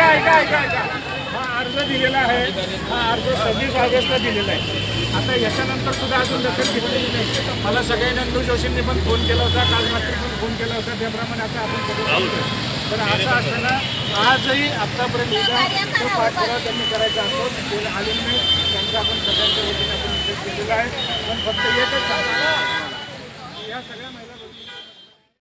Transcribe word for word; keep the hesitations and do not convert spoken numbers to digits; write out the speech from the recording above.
ऐका ऐका ऐका हा अर्ज दिलेला आहे, हा अर्ज सव्वीस ऑगस्टला दिलेला आहे. आता याच्यानंतर सुद्धा अजून दखल घेतलेली नाही. मला सगळ्या नंदू जोशींनी पण फोन केला होता, काल रात्री पण फोन केला होता. त्याप्रमाणे आता आपण सगळं तर असं असताना आजही आत्तापर्यंत तो पाठपुरावा त्यांनी करायचा असतो ते आलेलं नाही. त्यांचा आपण सगळ्यांच्या वतीने आपण निषेध केलेला आहे. पण फक्त एकच सांगा या सगळ्या महिला